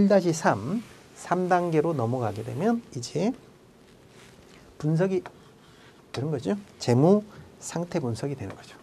1-3, 3단계로 넘어가게 되면 이제 분석이 되는 거죠. 재무 상태 분석이 되는 거죠.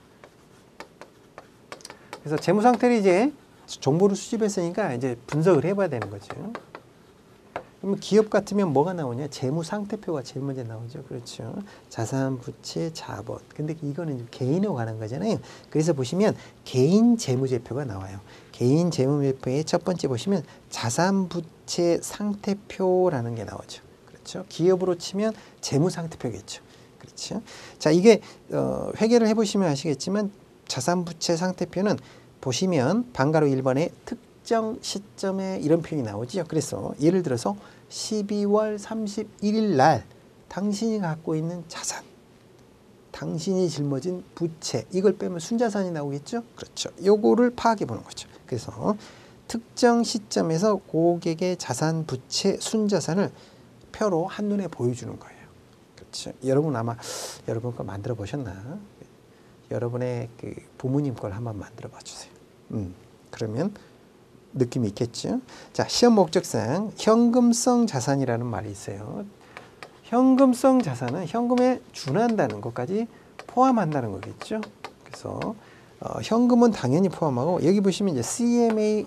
그래서 재무 상태를 이제 정보를 수집했으니까 이제 분석을 해봐야 되는 거죠. 그러면 기업 같으면 뭐가 나오냐? 재무 상태표가 제일 먼저 나오죠. 그렇죠. 자산, 부채, 자본. 근데 이거는 개인으로 가는 거잖아요. 그래서 보시면 개인 재무제표가 나와요. 개인 재무제표의 첫 번째 보시면 자산, 부채 상태표라는 게 나오죠. 그렇죠. 기업으로 치면 재무 상태표겠죠. 그렇죠. 자, 이게 회계를 해보시면 아시겠지만 자산, 부채 상태표는 보시면 방가로 1번에 특정 시점에 이런 표현이 나오죠. 그래서 예를 들어서 12월 31일 날 당신이 갖고 있는 자산, 당신이 짊어진 부채, 이걸 빼면 순자산이 나오겠죠. 그렇죠. 요거를 파악해 보는 거죠. 그래서 특정 시점에서 고객의 자산, 부채, 순자산을 표로 한눈에 보여주는 거예요. 그렇죠. 여러분 아마 여러분 거 만들어 보셨나? 여러분의 그 부모님 걸 한번 만들어 봐 주세요. 그러면 느낌이 있겠죠. 자, 시험 목적상 현금성 자산이라는 말이 있어요. 현금성 자산은 현금에 준한다는 것까지 포함한다는 거겠죠. 그래서 현금은 당연히 포함하고 여기 보시면 이제 CMA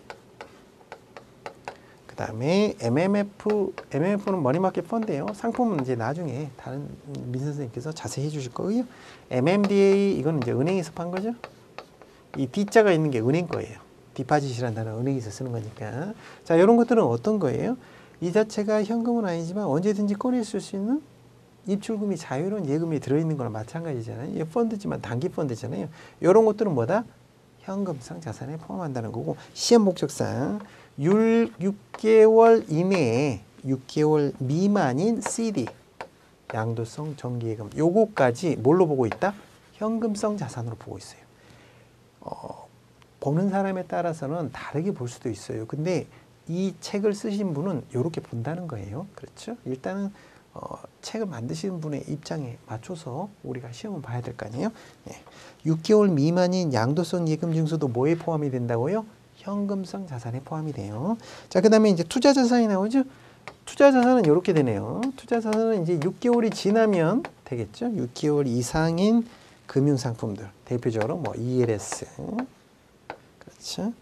그다음에 MMF는 머니마켓 펀드예요. 상품은 이제 나중에 다른 민 선생님께서 자세히 해주실 거고요. MMDA 이거는 이제 은행에서 판 거죠. 이 D자가 있는 게 은행 거예요. 디파짓이라는 단어 은행에서 쓰는 거니까. 자, 이런 것들은 어떤 거예요? 이 자체가 현금은 아니지만 언제든지 꺼내 쓸 수 있는 입출금이 자유로운 예금이 들어있는 거랑 마찬가지잖아요. 이 펀드지만 단기 펀드잖아요. 이런 것들은 뭐다? 현금성 자산에 포함한다는 거고 시험 목적상 6개월 이내에 6개월 미만인 CD 양도성 정기예금 요거까지 뭘로 보고 있다? 현금성 자산으로 보고 있어요. 보는 사람에 따라서는 다르게 볼 수도 있어요. 근데 이 책을 쓰신 분은 이렇게 본다는 거예요. 그렇죠? 일단은 책을 만드시는 분의 입장에 맞춰서 우리가 시험을 봐야 될 거 아니에요. 예. 6개월 미만인 양도성 예금 증서도 뭐에 포함이 된다고요? 현금성 자산에 포함이 돼요. 자, 그 다음에 이제 투자 자산이 나오죠. 투자 자산은 이렇게 되네요. 투자 자산은 이제 6개월이 지나면 되겠죠. 6개월 이상인 금융 상품들 대표적으로 뭐 ELS, 그렇죠.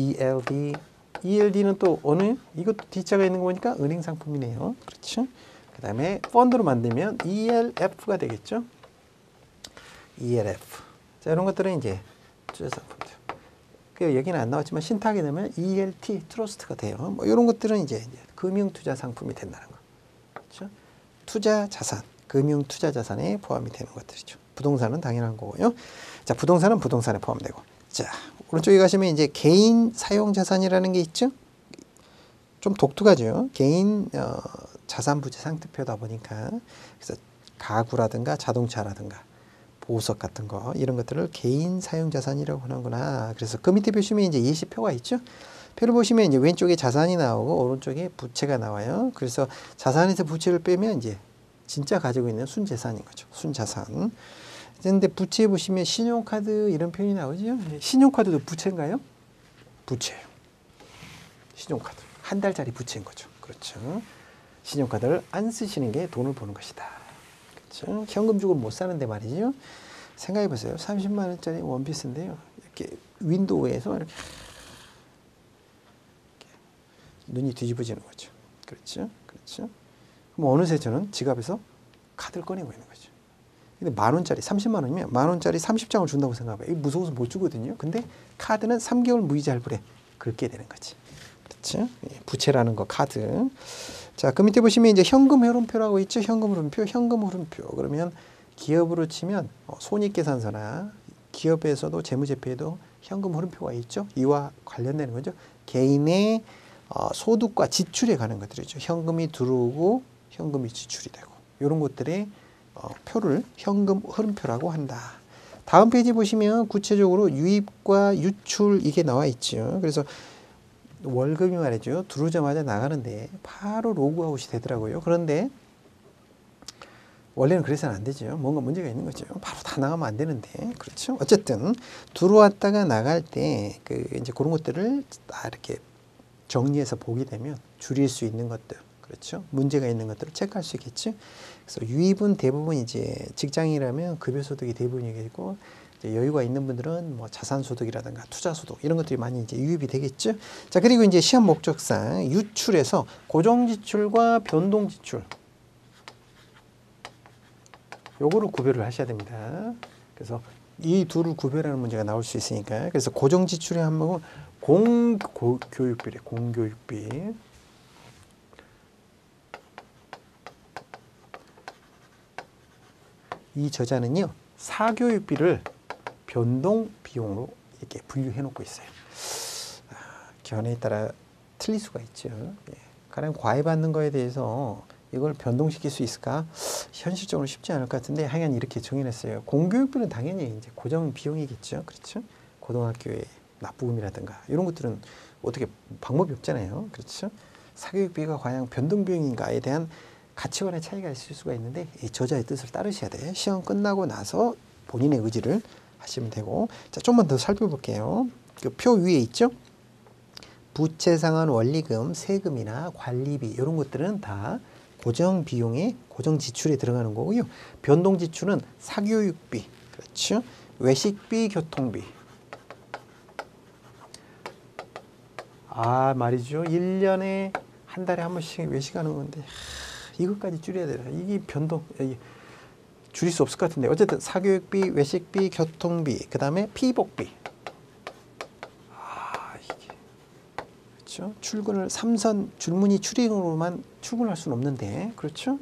ELD는 또 어느 이것도 D자가 있는 거 보니까 은행 상품이네요. 그렇죠. 그 다음에 펀드로 만들면 ELF가 되겠죠. ELF. 자, 이런 것들은 이제 투자 상품들. 그 여기는 안 나왔지만 신탁이 되면 ELT 트러스트가 돼요. 뭐 이런 것들은 이제 금융 투자 상품이 된다는 거. 그렇죠? 투자 자산, 금융 투자 자산에 포함이 되는 것들이죠. 부동산은 당연한 거고요. 자, 부동산은 부동산에 포함되고. 자, 오른쪽에 가시면 이제 개인 사용 자산이라는 게 있죠. 좀 독특하죠. 개인 자산 부채 상태표다 보니까 그래서 가구라든가 자동차라든가 보석 같은 거 이런 것들을 개인 사용 자산이라고 하는구나. 그래서 그 밑에 보시면 이제 예시표가 있죠. 표를 보시면 이제 왼쪽에 자산이 나오고 오른쪽에 부채가 나와요. 그래서 자산에서 부채를 빼면 이제 진짜 가지고 있는 순재산인 거죠. 순자산. 그런데 부채 보시면 신용카드 이런 표현이 나오죠. 신용카드도 부채인가요? 부채예요. 신용카드. 한 달짜리 부채인 거죠. 그렇죠. 신용카드를 안 쓰시는 게 돈을 버는 것이다. 그렇죠. 현금 주고 못 사는데 말이죠. 생각해 보세요. 30만 원짜리 원피스인데요. 이렇게 윈도우에서 이렇게 눈이 뒤집어지는 거죠. 그렇죠. 그렇죠. 그럼 어느새 저는 지갑에서 카드를 꺼내고 있는 거죠. 근데 만 원짜리 30만 원이면 만 원짜리 30장을 준다고 생각해봐요. 무서워서 못 주거든요. 근데 카드는 3개월 무이자 할부래 긁게 되는 거지. 그렇죠. 부채라는 거 카드. 자, 그 밑에 보시면 이제 현금 흐름표라고 있죠. 현금 흐름표, 현금 흐름표. 그러면 기업으로 치면 손익계산서나 기업에서도 재무제표에도 현금 흐름표가 있죠. 이와 관련되는 거죠. 개인의 소득과 지출에 관한 것들이죠. 현금이 들어오고 현금이 지출이 되고 이런 것들의 표를 현금 흐름표라고 한다. 다음 페이지 보시면 구체적으로 유입과 유출 이게 나와 있죠. 그래서 월급이 말이죠. 들어오자마자 나가는데 바로 로그아웃이 되더라고요. 그런데 원래는 그래서는 안 되죠. 뭔가 문제가 있는 거죠. 바로 다 나가면 안 되는데. 그렇죠. 어쨌든 들어왔다가 나갈 때 이제 그런 것들을 다 이렇게 정리해서 보게 되면 줄일 수 있는 것들, 그렇죠? 문제가 있는 것들을 체크할 수 있겠죠. 그래서 유입은 대부분 이제 직장이라면 급여소득이 대부분이겠고, 이제 여유가 있는 분들은 뭐 자산소득이라든가 투자소득 이런 것들이 많이 이제 유입이 되겠죠. 자, 그리고 이제 시험 목적상 유출에서 고정지출과 변동지출, 요거를 구별을 하셔야 됩니다. 그래서 이 둘을 구별하는 문제가 나올 수 있으니까. 그래서 고정지출의 항목은 공교육비래, 공교육비. 이 저자는요, 사교육비를 변동 비용으로 이렇게 분류해 놓고 있어요. 견해에 따라 틀릴 수가 있죠. 예. 가령 과외받는 거에 대해서 이걸 변동시킬 수 있을까? 현실적으로 쉽지 않을 것 같은데 하여간 이렇게 정해놨어요. 공교육비는 당연히 이제 고정 비용이겠죠. 그렇죠? 고등학교의 납부금이라든가 이런 것들은 어떻게 방법이 없잖아요. 그렇죠? 사교육비가 과연 변동 비용인가에 대한 가치관의 차이가 있을 수가 있는데 이 저자의 뜻을 따르셔야 돼. 시험 끝나고 나서 본인의 의지를 하시면 되고. 자, 좀만 더 살펴볼게요. 그 표 위에 있죠? 부채 상환 원리금, 세금이나 관리비 이런 것들은 다 고정 비용에 고정 지출에 들어가는 거고요. 변동 지출은 사교육비, 그렇죠? 외식비, 교통비. 말이죠. 1년에 한 달에 한 번씩 외식하는 건데 이것까지 줄여야 돼요. 이게 변동, 줄일 수 없을 것 같은데 어쨌든 사교육비, 외식비, 교통비, 그 다음에 피복비. 이게 그렇죠. 출근을 삼선 줄무늬 출입으로만 출근할 수는 없는데 그렇죠.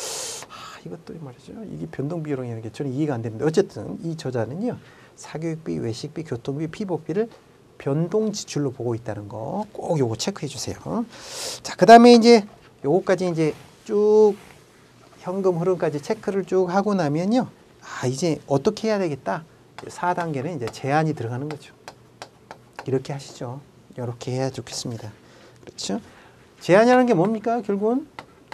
이것도 말이죠. 이게 변동 비용이라는 게 저는 이해가 안 되는데 어쨌든 이 저자는요, 사교육비, 외식비, 교통비, 피복비를 변동 지출로 보고 있다는 거 꼭 요거 체크해 주세요. 자, 그 다음에 이제 요거까지 이제 쭉 현금 흐름까지 체크를 쭉 하고 나면요, 이제 어떻게 해야 되겠다. 4단계는 이제 제한이 들어가는 거죠. 이렇게 하시죠. 이렇게 해야 좋겠습니다. 그렇죠? 제한이라는 게 뭡니까? 결국은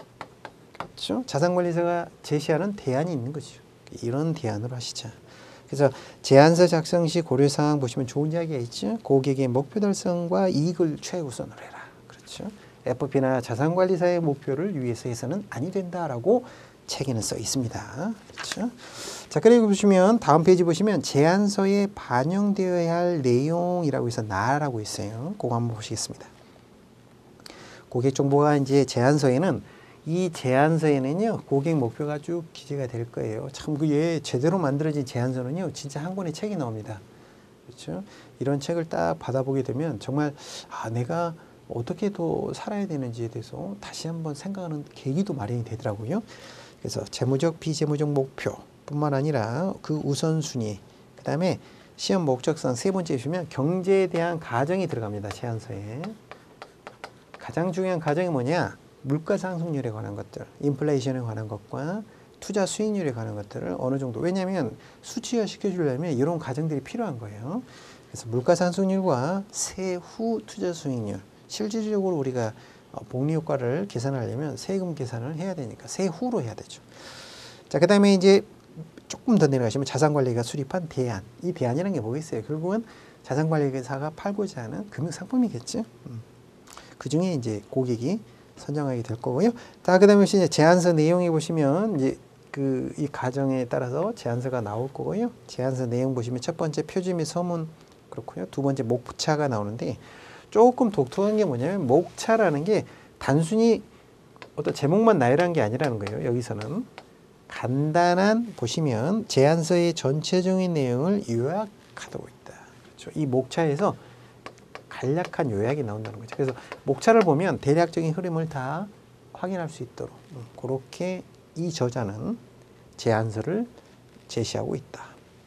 그렇죠? 자산관리사가 제시하는 대안이 있는 거죠. 이런 대안으로 하시자. 그래서 제안서 작성 시 고려사항 보시면 좋은 이야기가 있죠. 고객의 목표 달성과 이익을 최우선으로 해라. 그렇죠? FP나 자산관리사의 목표를 위해서 해서는 아니 된다라고 책에는 써 있습니다. 그렇죠? 자, 그리고 보시면 다음 페이지 보시면 제안서에 반영되어야 할 내용이라고 해서 나라고 있어요. 그거 한번 보시겠습니다. 고객 정보가 이제 제안서에는 이 제안서에는요, 고객 목표가 쭉 기재가 될 거예요. 참, 그게 제대로 만들어진 제안서는요, 진짜 한 권의 책이 나옵니다. 그렇죠? 이런 책을 딱 받아보게 되면 정말 내가 어떻게 더 살아야 되는지에 대해서 다시 한번 생각하는 계기도 마련이 되더라고요. 그래서 재무적, 비재무적 목표뿐만 아니라 그 우선순위, 그 다음에 시험 목적상 세 번째 보시면 경제에 대한 가정이 들어갑니다. 제안서에. 가장 중요한 가정이 뭐냐? 물가 상승률에 관한 것들, 인플레이션에 관한 것과 투자 수익률에 관한 것들을 어느 정도, 왜냐하면 수치화 시켜주려면 이런 가정들이 필요한 거예요. 그래서 물가 상승률과 세후 투자 수익률, 실질적으로 우리가 복리 효과를 계산하려면 세금 계산을 해야 되니까 세후로 해야 되죠. 자, 그 다음에 이제 조금 더 내려가시면 자산관리가 수립한 대안. 이 대안이라는 게 뭐겠어요? 결국은 자산관리사가 팔고자 하는 금융상품이겠죠. 그 중에 이제 고객이 선정하게 될 거고요. 자, 그 다음에 이제 제안서 내용에 보시면 이제 이 가정에 따라서 제안서가 나올 거고요. 제안서 내용 보시면 첫 번째 표지 및 서문 그렇고요. 두 번째 목차가 나오는데 조금 독특한 게 뭐냐면 목차라는 게 단순히 어떤 제목만 나열한 게 아니라는 거예요. 여기서는 간단한 보시면 제안서의 전체적인 내용을 요약하고 있다. 그렇죠? 이 목차에서 간략한 요약이 나온다는 거죠. 그래서 목차를 보면 대략적인 흐름을 다 확인할 수 있도록 그렇게 이 저자는 제안서를 제시하고 있다.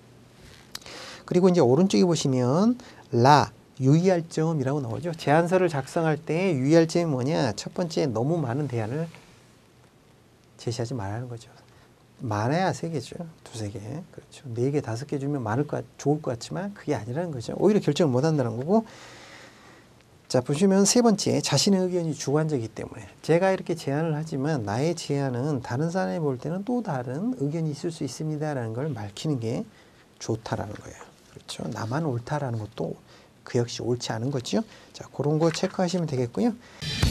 그리고 이제 오른쪽에 보시면 유의할 점이라고 나오죠. 제안서를 작성할 때 유의할 점이 뭐냐? 첫 번째, 너무 많은 대안을 제시하지 말라는 거죠. 많아야 3개죠. 2-3개. 그렇죠. 4개, 5개 주면 좋을 것 같지만 그게 아니라는 거죠. 오히려 결정을 못 한다는 거고. 자, 보시면 세 번째, 자신의 의견이 주관적이기 때문에 제가 이렇게 제안을 하지만 나의 제안은 다른 사람이 볼 때는 또 다른 의견이 있을 수 있습니다라는 걸 밝히는 게 좋다라는 거예요. 그렇죠. 나만 옳다라는 것도 그 역시 옳지 않은 거죠. 자, 그런 거 체크하시면 되겠고요.